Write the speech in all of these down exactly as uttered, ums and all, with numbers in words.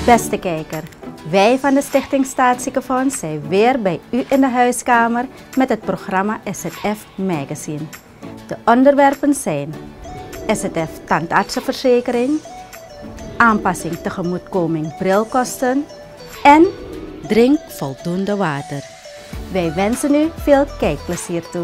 Beste kijker, wij van de Stichting Staatsziekenfonds zijn weer bij u in de huiskamer met het programma S Z F Magazine. De onderwerpen zijn S Z F tandartsenverzekering, aanpassing tegemoetkoming brilkosten en drink voldoende water. Wij wensen u veel kijkplezier toe.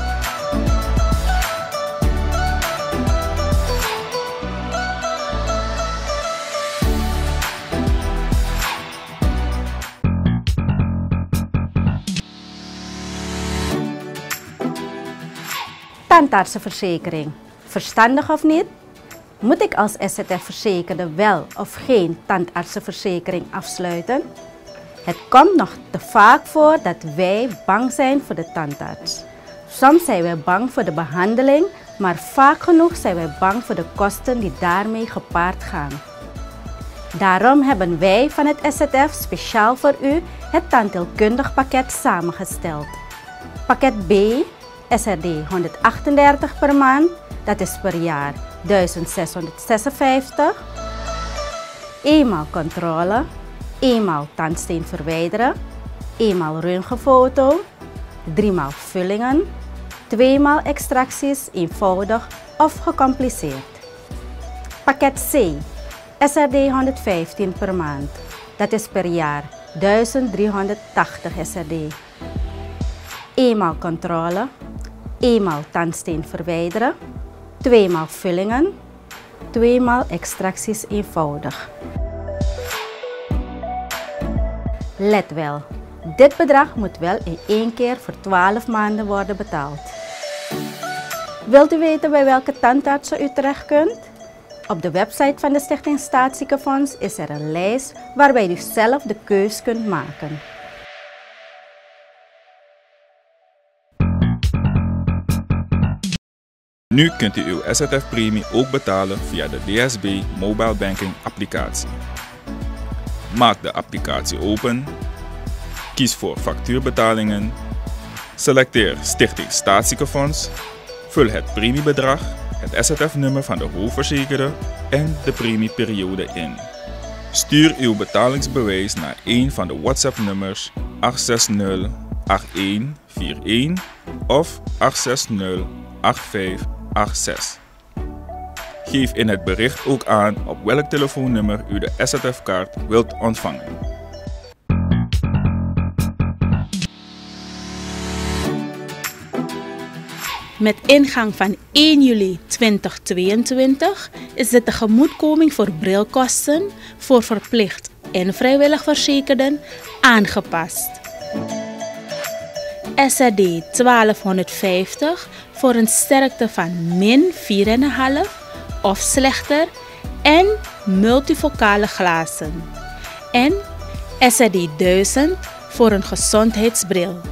Tandartsenverzekering. Verstandig of niet? Moet ik als S Z F-verzekerde wel of geen tandartsenverzekering afsluiten? Het komt nog te vaak voor dat wij bang zijn voor de tandarts. Soms zijn wij bang voor de behandeling, maar vaak genoeg zijn wij bang voor de kosten die daarmee gepaard gaan. Daarom hebben wij van het S Z F speciaal voor u het tandheelkundig pakket samengesteld. Pakket B, S R D honderdachtendertig per maand, dat is per jaar duizend zeshonderdzesenvijftig. Eenmaal controle, eenmaal tandsteen verwijderen, eenmaal röntgenfoto, driemaal vullingen, tweemaal extracties, eenvoudig of gecompliceerd. Pakket C, S R D honderdvijftien per maand, dat is per jaar duizend driehonderdtachtig S R D. Eenmaal controle, eenmaal tandsteen verwijderen, tweemaal vullingen, tweemaal extracties eenvoudig. Let wel, dit bedrag moet wel in één keer voor twaalf maanden worden betaald. Wilt u weten bij welke tandartsen u terecht kunt? Op de website van de Stichting Staatsziekenfonds is er een lijst waarbij u zelf de keus kunt maken. Nu kunt u uw S Z F-premie ook betalen via de D S B Mobile Banking applicatie. Maak de applicatie open, kies voor factuurbetalingen, selecteer Stichting Staatsziekenfonds, vul het premiebedrag, het S Z F-nummer van de hoofdverzekerde en de premieperiode in. Stuur uw betalingsbewijs naar een van de WhatsApp-nummers acht zes nul acht een vier een of acht zes nul acht vijf acht zes. Geef in het bericht ook aan op welk telefoonnummer u de S Z F-kaart wilt ontvangen. Met ingang van één juli tweeduizend tweeëntwintig is de tegemoetkoming voor brilkosten voor verplicht en vrijwillig verzekerden aangepast. S R D twaalfhonderdvijftig voor een sterkte van min vier komma vijf of slechter en multifocale glazen. En S R D duizend voor een gezondheidsbril.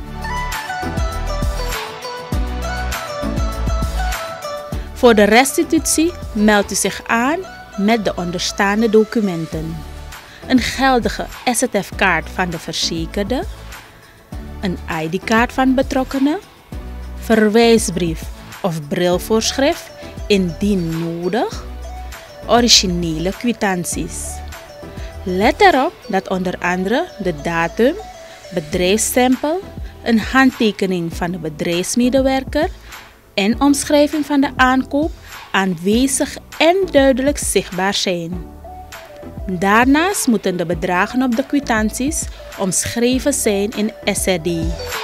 Voor de restitutie meldt u zich aan met de onderstaande documenten: een geldige S Z F-kaart van de verzekerde, een I D-kaart van betrokkenen, verwijsbrief of brilvoorschrift indien nodig, originele kwitanties. Let erop dat onder andere de datum, bedrijfsstempel, een handtekening van de bedrijfsmedewerker en omschrijving van de aankoop aanwezig en duidelijk zichtbaar zijn. Daarnaast moeten de bedragen op de kwitanties omschreven zijn in S R D.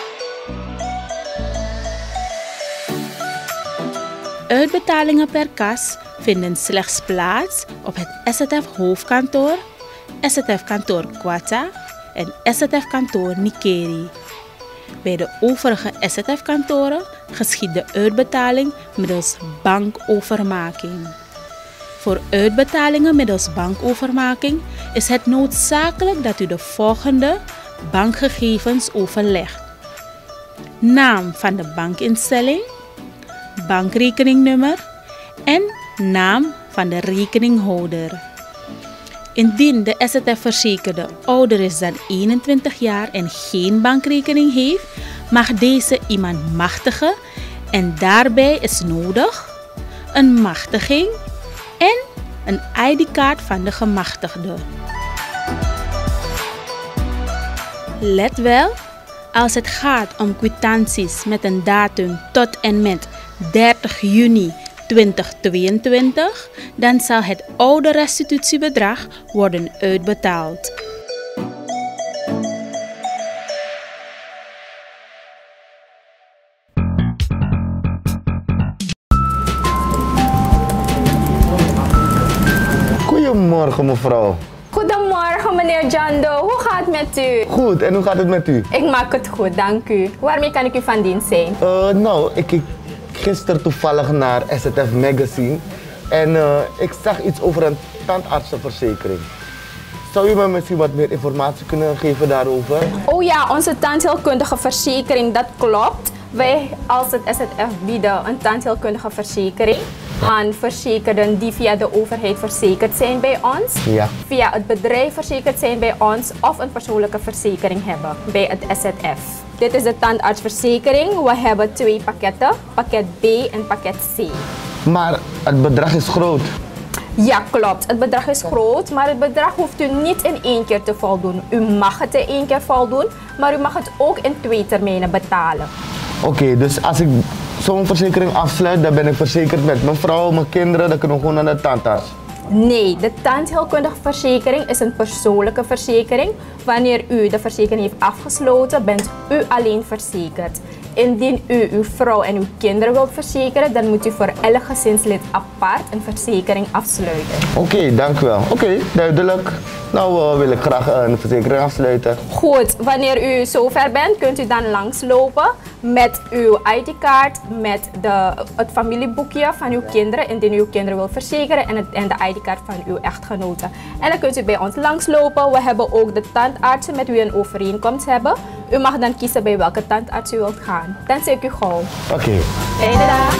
Uitbetalingen per kas vinden slechts plaats op het S Z F-hoofdkantoor, S Z F-kantoor Kwata en S Z F-kantoor Nikeri. Bij de overige S Z F-kantoren geschiedt de uitbetaling middels bankovermaking. Voor uitbetalingen middels bankovermaking is het noodzakelijk dat u de volgende bankgegevens overlegt: naam van de bankinstelling, bankrekeningnummer en naam van de rekeninghouder. Indien de S Z F-verzekerde ouder is dan eenentwintig jaar en geen bankrekening heeft, mag deze iemand machtigen en daarbij is nodig een machtiging en een I D-kaart van de gemachtigde. Let wel, als het gaat om kwitanties met een datum tot en met dertig juni tweeduizend tweeëntwintig, dan zal het oude restitutiebedrag worden uitbetaald. Goedemorgen mevrouw. Goedemorgen meneer Jando, hoe gaat het met u? Goed, en hoe gaat het met u? Ik maak het goed, dank u. Waarmee kan ik u van dienst zijn? Uh, nou, ik keek gisteren toevallig naar S Z F Magazine en uh, ik zag iets over een tandartsenverzekering. Zou u me misschien wat meer informatie kunnen geven daarover? Oh ja, onze tandheelkundige verzekering, dat klopt. Wij als het S Z F bieden een tandheelkundige verzekering aan verzekerden die via de overheid verzekerd zijn bij ons, ja. via het bedrijf verzekerd zijn bij ons of een persoonlijke verzekering hebben bij het S Z F. Dit is de tandartsverzekering. We hebben twee pakketten, pakket B en pakket C. Maar het bedrag is groot. Ja, klopt. Het bedrag is groot, maar het bedrag hoeft u niet in één keer te voldoen. U mag het in één keer voldoen, maar u mag het ook in twee termijnen betalen. Oké, okay, dus als ik zo'n verzekering afsluit, dan ben ik verzekerd met mijn vrouw, mijn kinderen, dan kunnen we gewoon naar de tandarts. Nee, de tandheelkundige verzekering is een persoonlijke verzekering. Wanneer u de verzekering heeft afgesloten, bent u alleen verzekerd. Indien u uw vrouw en uw kinderen wilt verzekeren, dan moet u voor elk gezinslid apart een verzekering afsluiten. Oké, okay, dank u wel. Oké, okay, duidelijk. Nou uh, wil ik graag uh, een verzekering afsluiten. Goed, wanneer u zover bent, kunt u dan langslopen met uw I D-kaart, met de, het familieboekje van uw kinderen, indien u uw kinderen wilt verzekeren, en, het, en de I D-kaart van uw echtgenote. En dan kunt u bij ons langslopen. We hebben ook de tandartsen met wie u een overeenkomst hebben. U mag dan kiezen bij welke tandarts u wilt gaan. Dan zie ik u gauw. Oké. Okay. Fijne dag.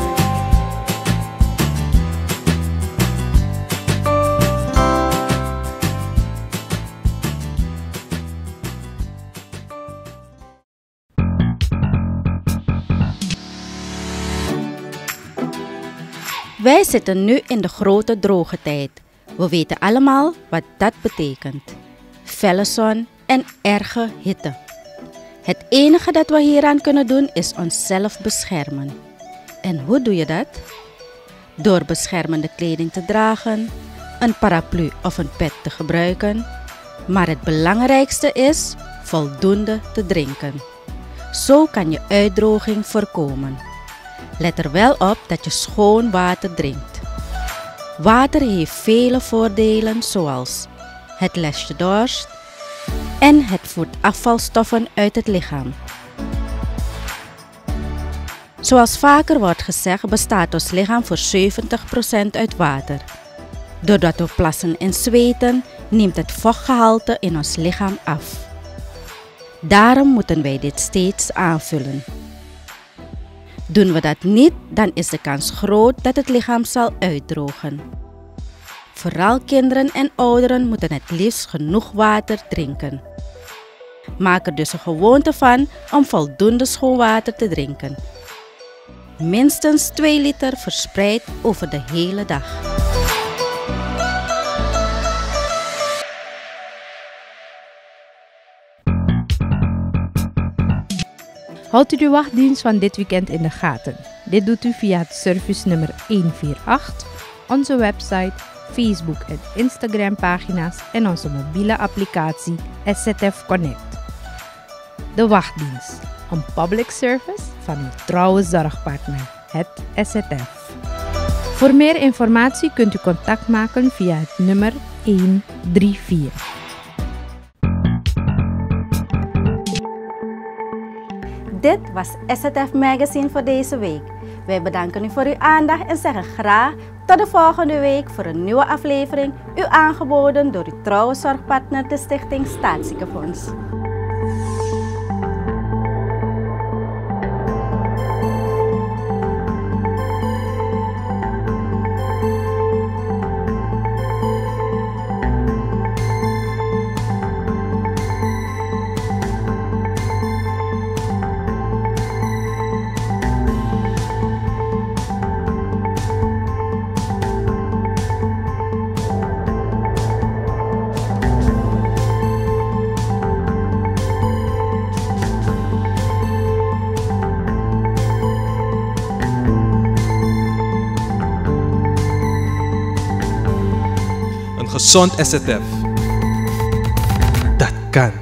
Wij zitten nu in de grote droge tijd. We weten allemaal wat dat betekent. Felle zon en erge hitte. Het enige dat we hieraan kunnen doen is onszelf beschermen. En hoe doe je dat? Door beschermende kleding te dragen, een paraplu of een pet te gebruiken. Maar het belangrijkste is voldoende te drinken. Zo kan je uitdroging voorkomen. Let er wel op dat je schoon water drinkt. Water heeft vele voordelen zoals het lest je dorst en het voert afvalstoffen uit het lichaam. Zoals vaker wordt gezegd, bestaat ons lichaam voor zeventig procent uit water. Doordat we plassen en zweten, neemt het vochtgehalte in ons lichaam af. Daarom moeten wij dit steeds aanvullen. Doen we dat niet, dan is de kans groot dat het lichaam zal uitdrogen. Vooral kinderen en ouderen moeten het liefst genoeg water drinken. Maak er dus een gewoonte van om voldoende schoon water te drinken. Minstens twee liter verspreid over de hele dag. Houdt u de wachtdienst van dit weekend in de gaten. Dit doet u via het servicenummer honderdachtenveertig, onze website, Facebook en Instagram pagina's en onze mobiele applicatie S Z F Connect. De wachtdienst, een public service van uw trouwe zorgpartner, het S Z F. Voor meer informatie kunt u contact maken via het nummer honderdvierendertig. Dit was S Z F Magazine voor deze week. Wij bedanken u voor uw aandacht en zeggen graag tot de volgende week voor een nieuwe aflevering, u aangeboden door uw trouwe zorgpartner, de Stichting Staatsziekenfonds. gezond S Z F. Dat kan.